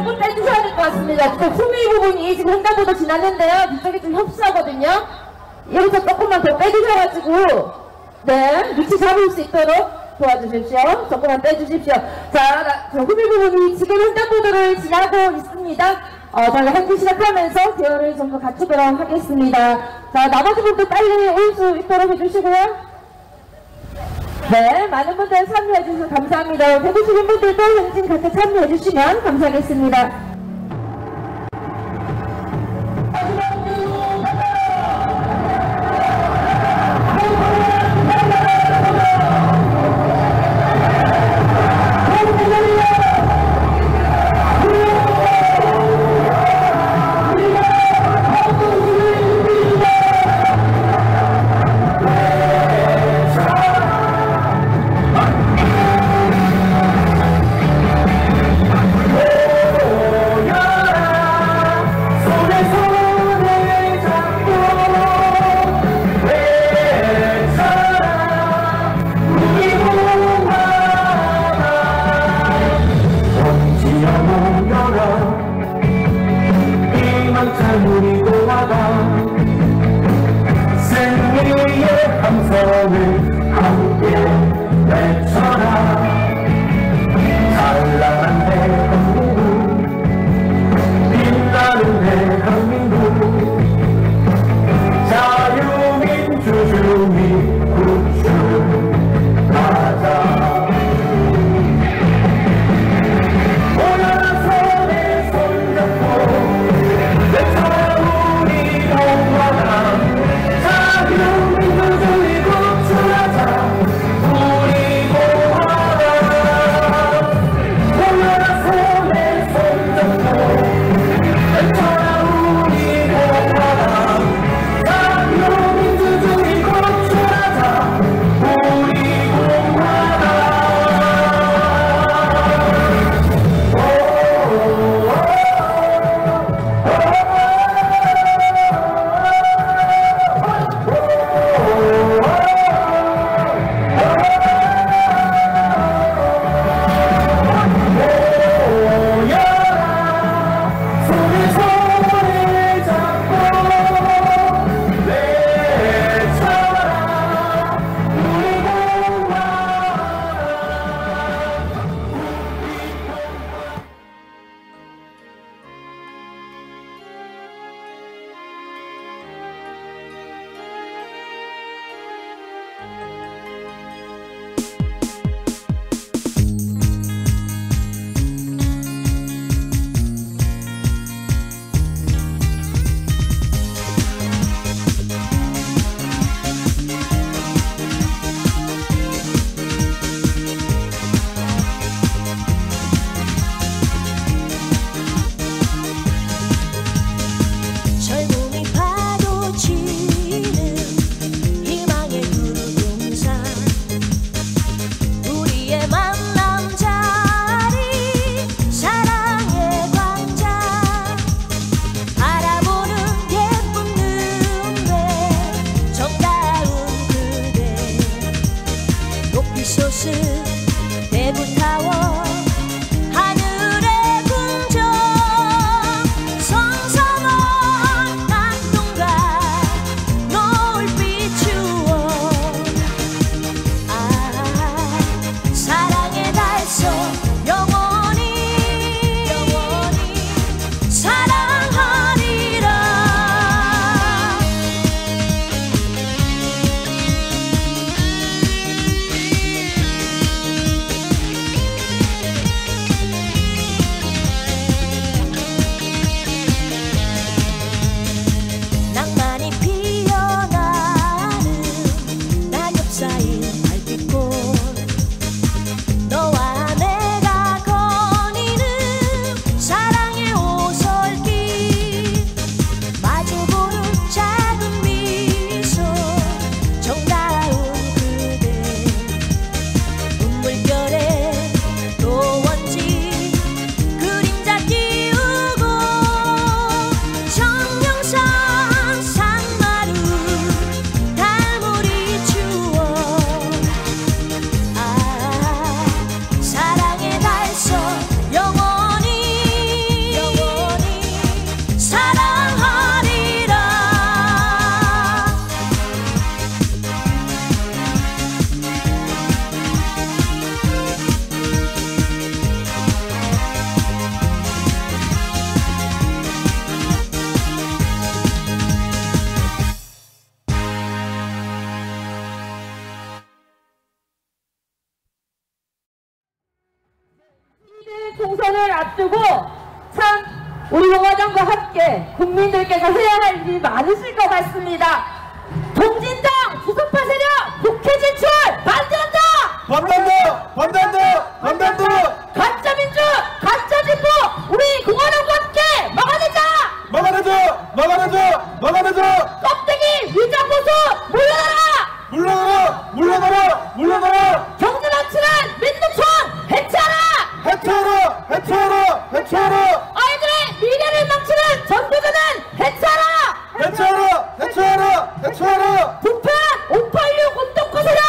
분 빼주셔야 될 것 같습니다. 지금 후미 부분이 지금 횡단보도 지났는데요. 뒤쪽이 좀 협소하거든요. 여기서 조금만 더 빼주셔가지고, 네, 위치 잡을 수 있도록 도와주십시오. 조금만 빼주십시오. 자, 후미 부분이 지금 횡단보도를 지나고 있습니다. 저희가 행진 시작하면서 대열을 좀 더 갖추도록 하겠습니다. 자, 나머지 분들 빨리 올 수 있도록 해주시고요. 네, 많은 분들 참여해주셔서 감사합니다. 배구시는 분들도 행진 같이 참여해주시면 감사하겠습니다. 우리 공화당과 함께 국민들께서 해야 할 일이 많으실 것 같습니다. 동진당 주석파 세력 국회 진출 반대한다! 반대한다! 가짜민주, 가짜진보 우리 공화당과 함께 막아내자! 껍데기 위장보수 물러나라! 경제단체는 민노총 해체하라! 아이들의 미래를 망치는 전교조는 해체하라! 부패 586 운동권 세력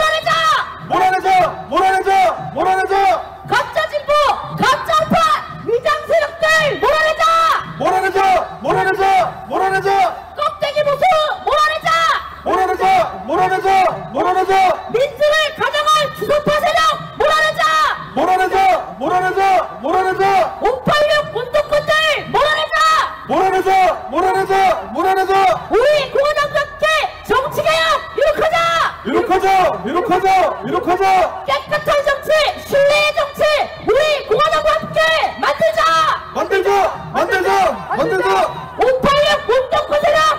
몰아내자! 가짜 진보, 가짜 우파, 위장 세력들 몰아내자! 껍데기 보수 몰아내자! 민주를 가장할 주소파 세력 몰아내자! 586 운동권들 몰아내자! 우리 공화당과 함께 정치개혁 이룩하자! 깨끗한 정치, 신뢰의 정치 우리 공화당과 함께 만들자! 586 운동권 세력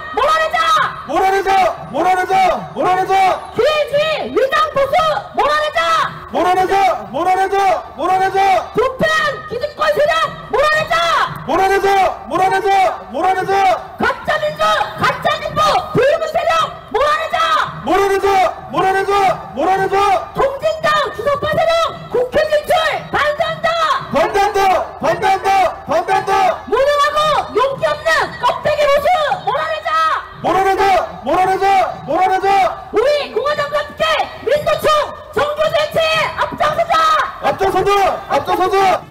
몰아내자! 기회주의 위장 보수 몰아내자! 부패한 기득권 세력 몰아내자! 가짜 민주, 가짜 진보, 붉은 세력 몰아내자! 동진당 주석파 세력 국회 진출 반대한다! 무능하고 용기 없는 껍데기 보수 몰아내자! 우리 공화당과 함께 민노총 정교조 해체에 앞장서자!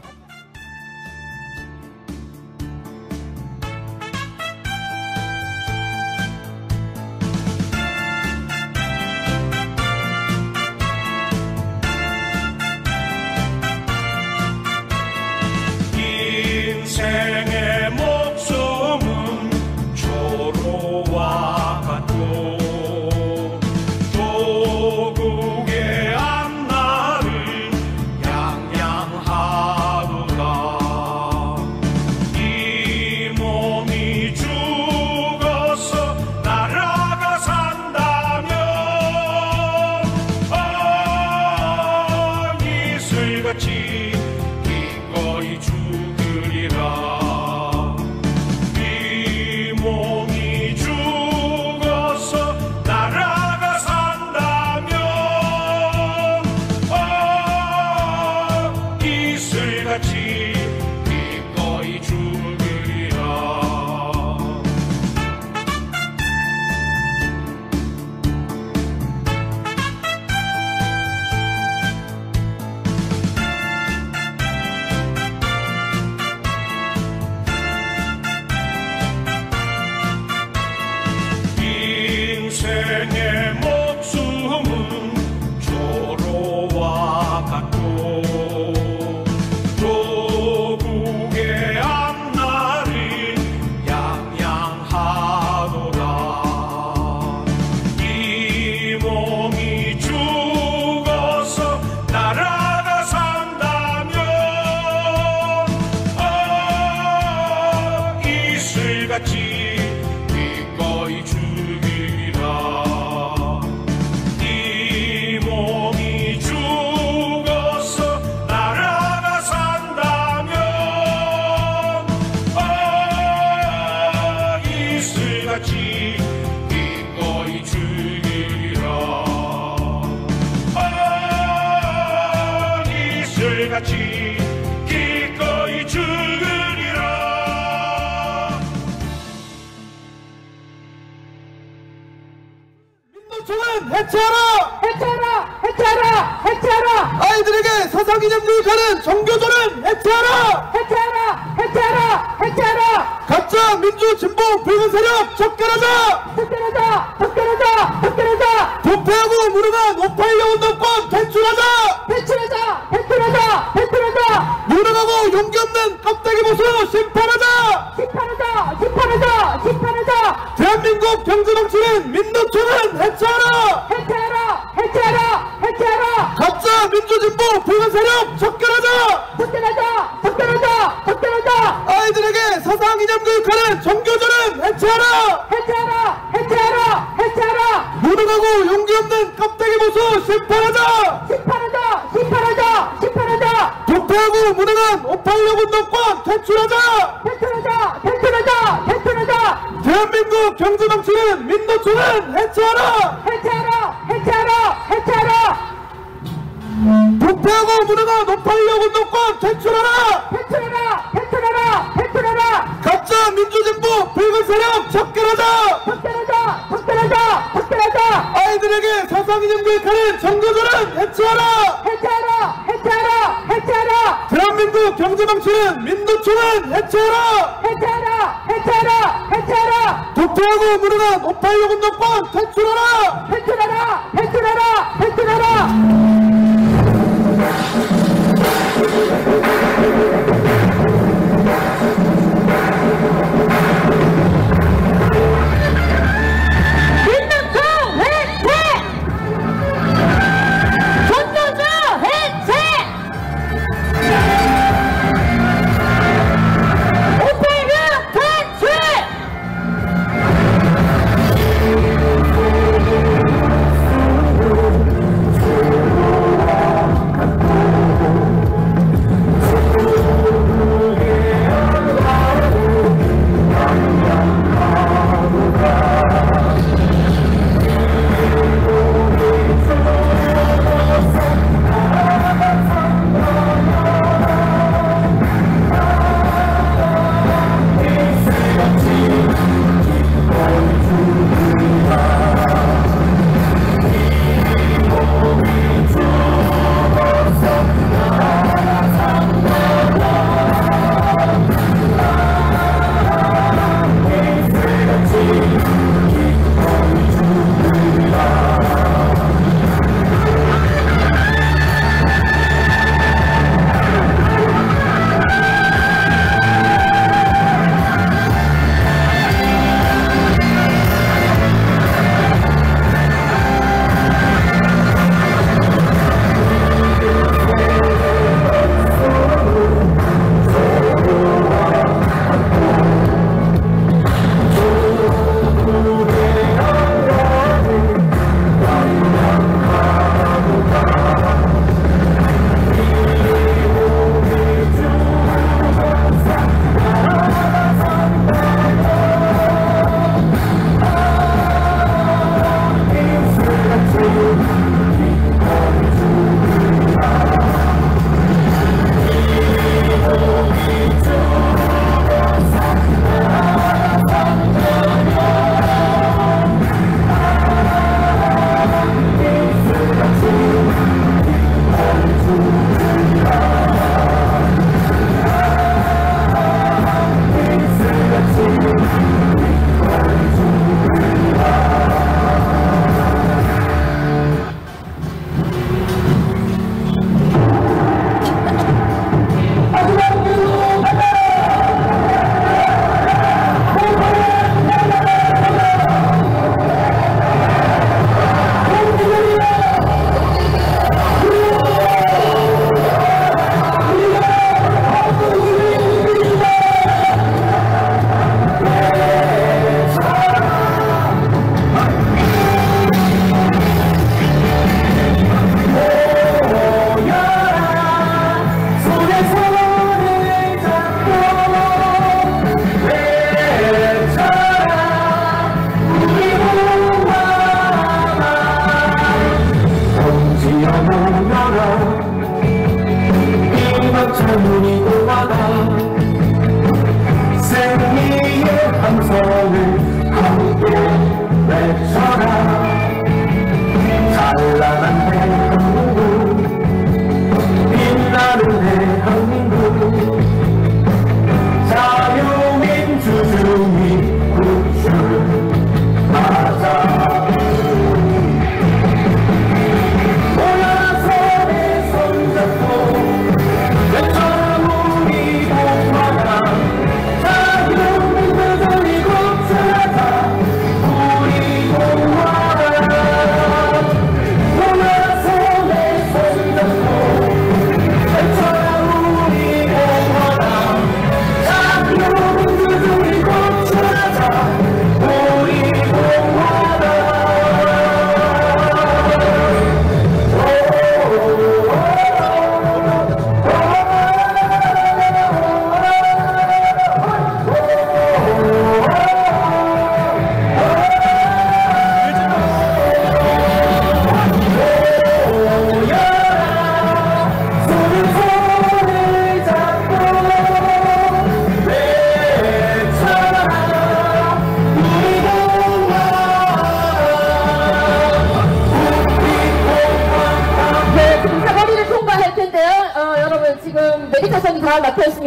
인생의 목숨은 조로와 같고 조국의 앞날을 양양하도다. 이 몸이 죽어서 나라가 산다면 이슬같이 기꺼이 죽으리라. 이 몸이 죽어서 나라가 산다면 이슬같이 기꺼이 죽으리라. 인생의 목숨은 조로와 같고 조국의 앞날을 양양하도다. 이 몸이 죽어서 나라가 산다면 이슬같이 기꺼이 죽으리라. 이 몸이 죽어서 나라가 산다면 이슬같이 기꺼이 죽으리라. 이슬같이 기꺼이 죽으리라. 민노총은 해체하라! 아이들에게 사사기념 교육하는 정교조는 해체하라! 가짜 민주 진보 붉은 세력 척결하자! 부패하고 무능한 586 운동권 퇴출하자! 무능하고 용기 없는 껍데기 보수 심판하자! 대한민국 경제정치는 민노총은 해체하라! 가짜 민주진보 붉은 세력 척결하자! 아이들에게 이념 교육하는 종교조는 해체하라! 해체하라! 해체하라! 해체하라! 무능하고 용기 없는 껍데기 보수 심판하자! 심판하자! 심판하자! 심판하자! 부패하고 무능한 586 운동권 퇴출하자! 퇴출하자! 퇴출하자! 퇴출하자! 대한민국 경제정치는 민노총은 해체하라! 해체하라! 해체하라! 해체하라! 부패하고 무능한 586 운동권 퇴출하라! 퇴출하라! 퇴출하라! 퇴출하라! 가짜 민주진보 붉은 세력 척결하자! 척결하자! 척결하자! 척결하자! 아이들에게 사상이념 교육하는 종교조는 해체하라! 해체하라! 해체하라! 해체하라! 대한민국 경제정치는 민노총은 해체하라! 해체하라! 해체하라! 해체하라! 부패하고 무능한 586 운동권 퇴출하라! 퇴출하라! 퇴출하라! 퇴출하라! 민노총 해체! 종교조 해체! 586 퇴출!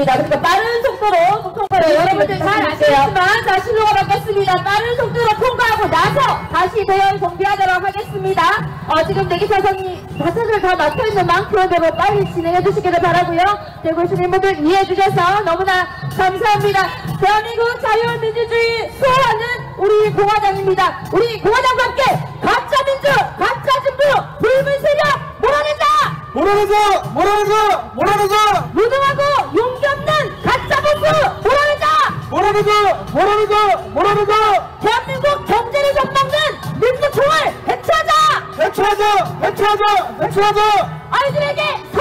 있습니다. 그러니까 빠른 속도로 통과해요. 여러분들 잘 아시겠지만, 자, 신호가 바뀌었습니다. 빠른 속도로 통과하고 나서 다시 대열 정비하도록 하겠습니다. 지금 내기사선이 다섯을 다 막혀있는 만큼 여러분 빨리 진행해 주시기를 바라고요. 대구 시민분들 이해해 주셔서 너무나 감사합니다. 대한민국 자유민주주의 수호하는 우리 공화당입니다. 우리 공화당과 함께 가짜민주, 가짜진보, 붉은 세력 몰아내자! 몰아내자! 몰아내자! 몰아내자! 무능하고 용기 없는 가짜보수 몰아내자! 몰아내자! 몰아내자! 몰아내자! 대한민국 경제를 접먹는 민주총을 해체하자! 해체하자! 해체하자! 해체하자! 아이들에게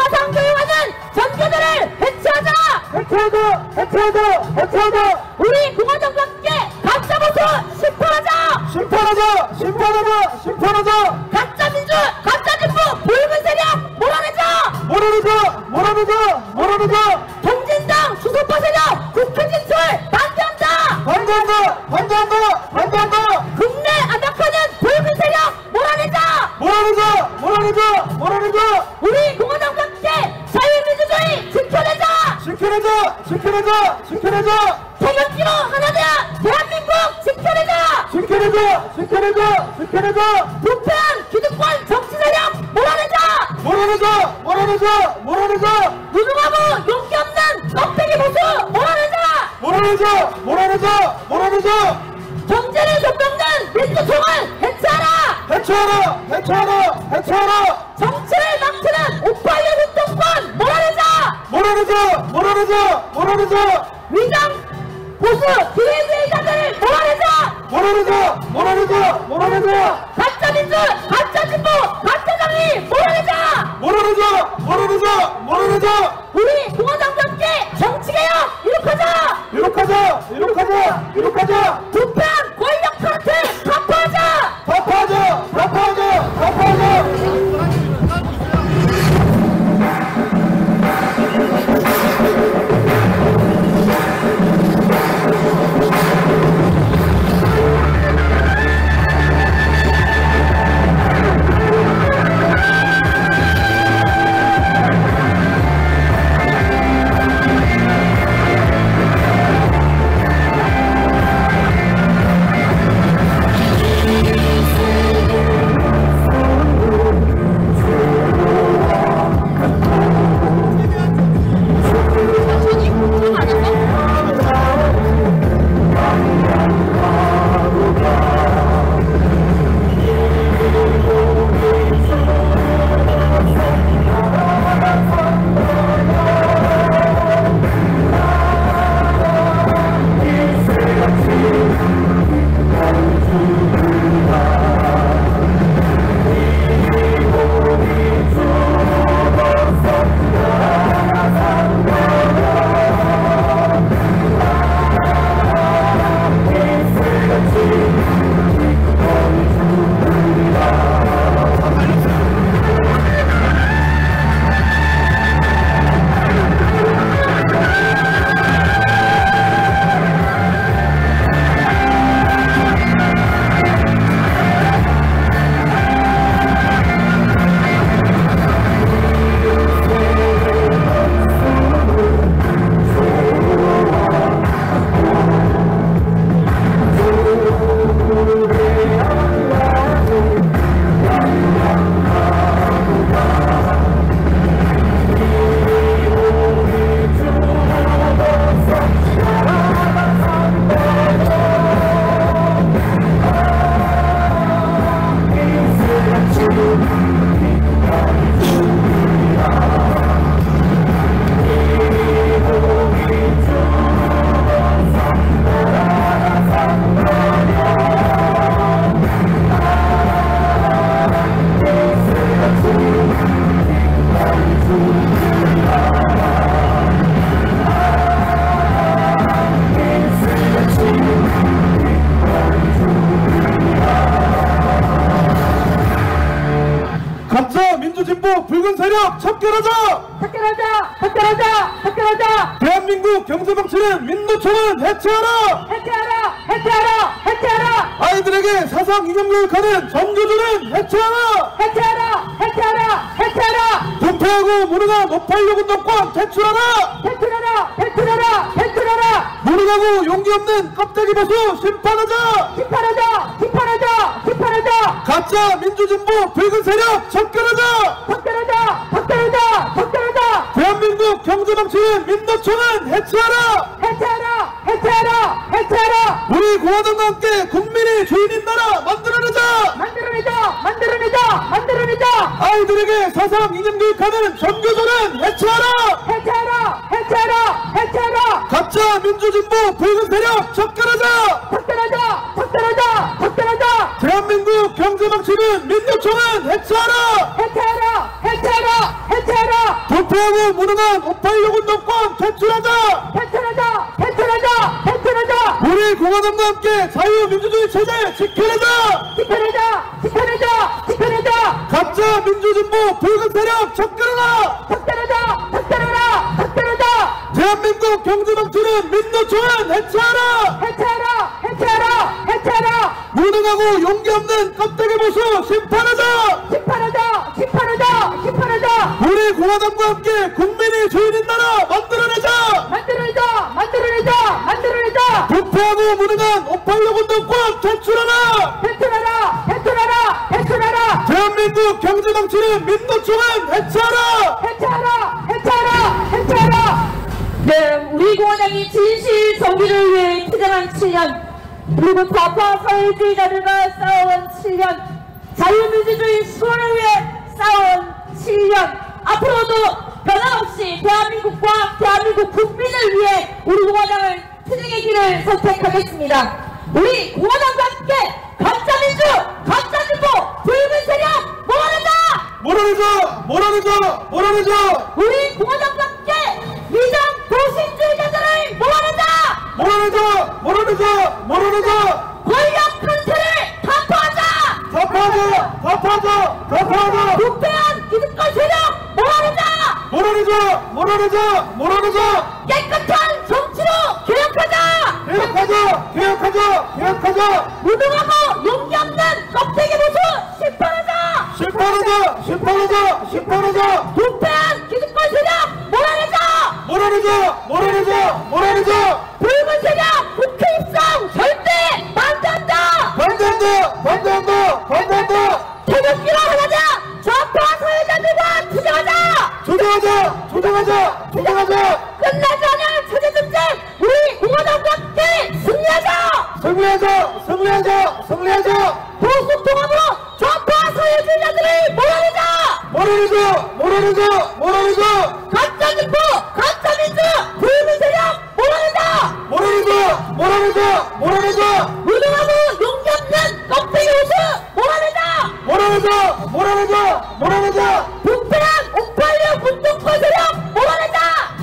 사상교육하는 전교들을 해체하자! 해체하자! 해체하자! 해체하자! 우리 공화당과 함께 가짜보수 심판하자! 심판하자! 심판하자! 심판하자! 가짜민주, 가짜진보, 붉은 세력 몰아내자! 몰아내자! 몰아내자! 몰아내자! 통진당 주소파 세력 국회 진출 반대한다! 반대한다! 반대한다! 반대한다! 국내 압박하는 붉은 세력 몰아내자! 몰아내자! 몰아내자! 몰아내자! 우리 공화당과 함께 자유민주주의 지켜내자! 지켜내자! 지켜내자! 지켜내자! 태극기로 하나되어 대한민국 지켜내자! 지켜내자! 지켜내자! 지켜내자! 부패한 기득권 정치 세력 몰아내자! 몰아내자! 몰아내자! 몰아내자! 무능하고 용기 없는 껍데기 보수 몰아내자! 몰아내자! 몰아내자! 몰아내자! 경제를 접먹는 민주총을 해체하라! 해체하라! 해체하라! 해체하라! 정치를 망치는 오파이어 운동권 몰아내자! 몰아내자! 몰아내자! 몰아내자! 위장 보수 기회주의자들을 몰아내자! 몰아내자! 몰아내자! 몰아내자! 가짜민주, 가짜진보, 가짜정의 몰아내자! 몰아내자! 몰아내자! 몰아내자! 우리 공화당과 함께 정치개혁 이룩하자! 이룩하자! 이룩하자! 이룩하자! 부패한 권력 카르텔 타파하자! 타파하자! 타파하자! 타파하자! 진보 붉은 세력 척결하자! 척결하자! 척결하자! 척결하자! 대한민국 경제 망치는 민노총은 해체하라! 해체하라! 해체하라! 해체하라! 아이들에게 사상 이념 교육하는 정교조는 해체하라! 해체하라! 해체하라! 해체하라! 부패하고 무능한 노팔력 운동권 퇴출하라! 퇴출하라! 퇴출! 무능하고 용기 없는 껍데기 보수 심판하자! 심판하자! 심판하자! 심판하자! 가짜 민주진보 붉은 세력 접결하자! 접결하자! 접결하자! 접결하자! 대한민국 경제망치인 민노총은 해체하라! 해체하라! 해체하라! 해체하라! 우리 공화당과 함께 국민이 주인인 나라 만들어내자! 만들어내자! 만들어내자! 만들어내자! 아이들에게 사상 이념 교육하는 전교조는 해체하라! 해체하라! 해체하라! 해체하라! 가짜 민주진보 붉은 세력 접결하자! 접결하자! 접결하자! 접결하자! 대한민국 경제망치는 민노총은 해체하라! 해체하라! 해체하라! 해체하라! 부패하고 무능한 586 운동권 퇴출하자! 해체하자! 해체하자! 해체하자! 우리 공화당과 함께 자유민주주의 체제 지켜내자! 지켜내자! 지켜내자! 지켜내자! 가짜 민주진보 붉은 세력 접결하라! 접결하자! 접결하라! 접결하자! 대한민국 경제망치는 민노총은 해체하라! 해체하라! 해체하라! 해체하라! 무능하고 용기 없는 껍데기 보수 심판하자! 심판하자! 심판하자! 심판하자! 우리 공화당과 함께 국민이 주인인 나라 만들어내자! 만들어내자! 만들어내자! 만들어내자! 부패하고 무능한 586 운동권 퇴출하라! 해체하라! 해체하라! 해체하라! 대한민국 경제망치는 민노총은 해체하라! 해체하라! 해체하라! 해체하라! 네, 우리 공화당이 진실 정의를 위해 투쟁한 7년, 그리고 좌파 사회주의자들과 싸워온 7년, 자유민주주의 수호를 위해 싸워온 7년, 앞으로도 변함없이 대한민국과 대한민국 국민을 위해 우리 공화당을 투쟁의 길을 선택하겠습니다. 우리 공화당과 함께 가짜민주, 가짜진보, 붉은 세력 몰아내자! 몰아내자! 몰아내자! 몰아내자! 우리 공화당과 함께 위장 도신주의자들을 몰아내자! 몰아내자! 몰아내자! 몰아내자! 권력 근태를 타파하자! 타파하자! 타파하자! 타파하자! 부패한 기득권 세력 몰아내자! 몰아내자! 몰아내자! 몰아내자! 깨끗한 정치로 개혁하자! 개혁하자! 개혁하자! 개혁하자! 무능하고 용기 없는 껍데기 보수 심판하자! 심판하자! 심판하자! 심판하자! 부패한 기득권 세력 몰아내자! 몰아내자! 몰아내자! 몰아내자! 붉은 세력 국회 입성 절대 반대한다! 반대한다! 반대한다! 반대한다! 태극기로 하나자! 좌파 사회자들과 투쟁하자! 조정하자! 조정하자! 조정하자! 끝나지 않을 체제 정책 우리 공화당과 함께 승리하자! 승리하자! 승리하자! 승리하자! 보수 통합으로 좌파 사회주의자들을 몰아내자! 몰아내자! 몰아내자! 몰아내자! 가짜진보, 가짜민주, 붉은 세력 몰아내자! 몰아내자! 몰아내자! 몰아내자! 무능하고 용기 없는 껍데기 보수 몰아내자! 몰아내자! 몰아내자! 몰아내자! 부패한 586 운동권 세력 몰아내자!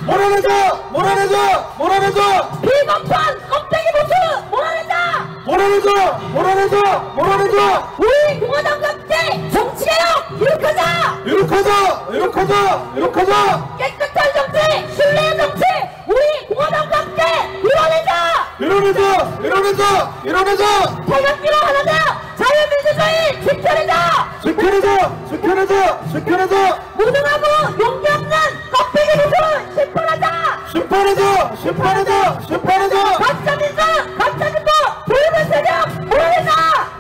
몰아내자! 몰아내자! 몰아내자! 비겁한 껍데기 보수 몰아내자! 몰아내자! 몰아내자! 몰아내자! 우리 공화당과 함께 정치개혁 이룩하자! 이룩하자! 이룩하자! 이룩하자! 깨끗한 정치, 신뢰의 정치, 우리 공화당과 함께 이뤄내자! 이뤄내자! 이뤄내자! 이뤄내자! 태극기로 하나자! 자유민주주의 지켜내자! 지켜내자! 지켜내자! 지켜내자! 무능하고 용기 없는 껍데기 보수 심판하자! 심판하자! 심판하자! 심판하자! 가짜민주, 가짜진보, 붉은 세력 몰아내자!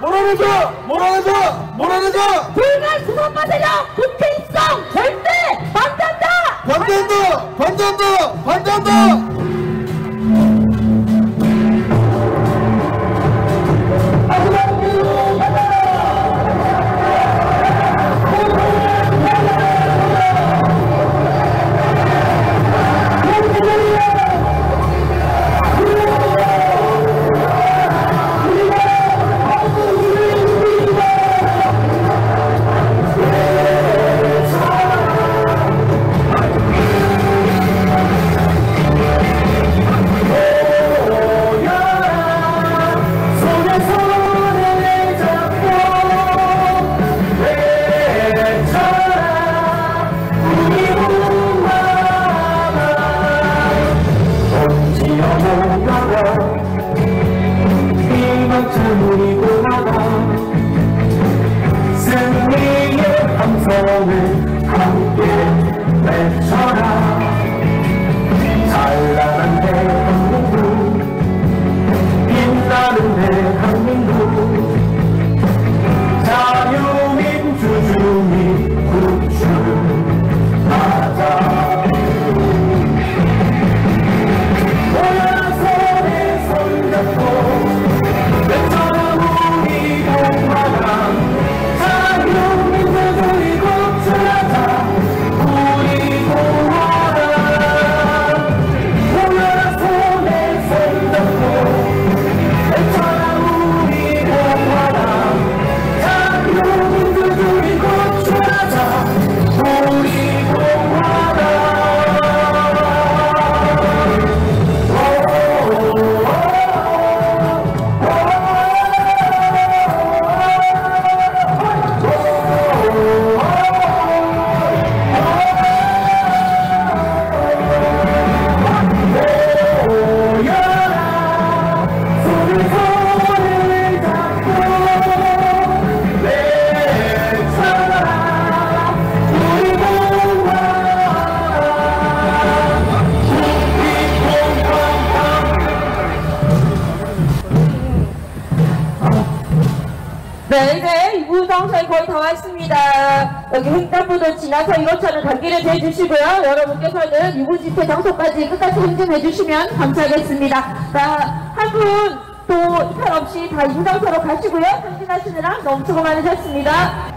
몰아내자! 몰아내자! 몰아내자! 붉은 수선파 세력 국회 입성 절대 반대한다! 반대한다! 반대한다! 반대한다! 함께 외쳐라 찬란한 대한민국 네, 이제 이부정차에 거의 다 왔습니다. 여기 횡단보도 지나서 이것처럼 단기를 대주시고요. 여러분께서는 이부 집회 장소까지 끝까지 행진해 주시면 감사하겠습니다. 자, 한 분 또 이탈 없이 다 이부 장소로 가시고요. 행진하시느라 너무 수고 많으셨습니다.